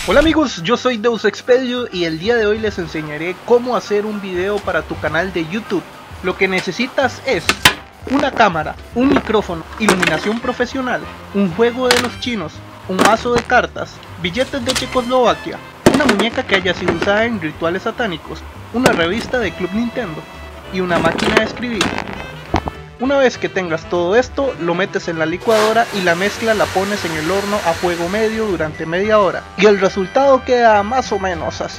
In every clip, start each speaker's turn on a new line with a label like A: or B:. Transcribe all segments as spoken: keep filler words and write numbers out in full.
A: Hola amigos, yo soy Deus Expedio y el día de hoy les enseñaré cómo hacer un video para tu canal de YouTube. Lo que necesitas es una cámara, un micrófono, iluminación profesional, un juego de los chinos, un mazo de cartas, billetes de Checoslovaquia, una muñeca que haya sido usada en rituales satánicos, una revista de Club Nintendo y una máquina de escribir. Una vez que tengas todo esto, lo metes en la licuadora y la mezcla la pones en el horno a fuego medio durante media hora. Y el resultado queda más o menos así.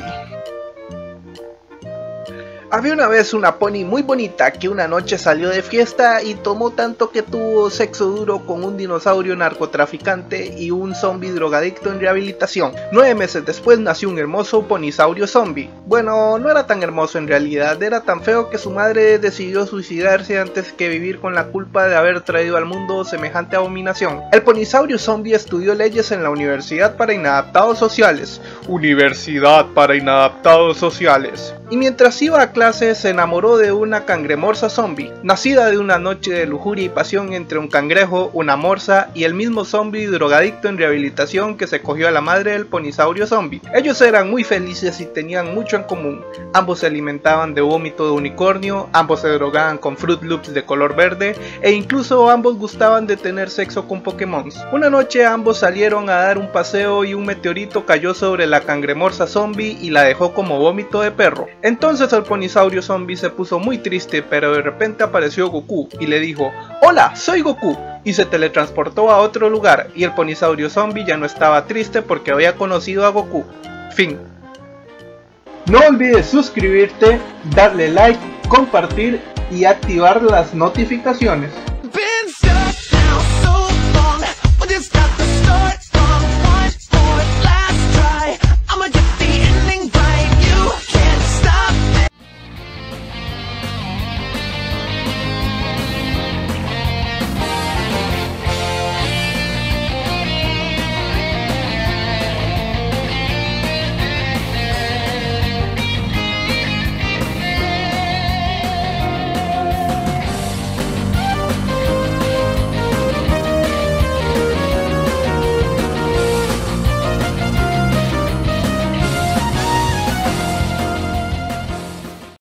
B: Había una vez una pony muy bonita que una noche salió de fiesta y tomó tanto que tuvo sexo duro con un dinosaurio narcotraficante y un zombie drogadicto en rehabilitación. Nueve meses después nació un hermoso ponisaurio zombie. Bueno, no era tan hermoso en realidad, era tan feo que su madre decidió suicidarse antes que vivir con la culpa de haber traído al mundo semejante abominación. El ponisaurio zombie estudió leyes en la Universidad para Inadaptados Sociales. Universidad para Inadaptados Sociales. Y mientras iba a clase se enamoró de una cangremorza zombie, nacida de una noche de lujuria y pasión entre un cangrejo, una morsa y el mismo zombie drogadicto en rehabilitación que se cogió a la madre del ponisaurio zombie. Ellos eran muy felices y tenían mucho en común. Ambos se alimentaban de vómito de unicornio, ambos se drogaban con Fruit Loops de color verde e incluso ambos gustaban de tener sexo con Pokémon. Una noche ambos salieron a dar un paseo y un meteorito cayó sobre la cangremorza zombie y la dejó como vómito de perro. Entonces el ponisaurio zombie se puso muy triste, pero de repente apareció Goku y le dijo: "Hola, soy Goku", y se teletransportó a otro lugar y el ponisaurio zombie ya no estaba triste porque había conocido a Goku. Fin. No olvides suscribirte, darle like, compartir y activar las notificaciones.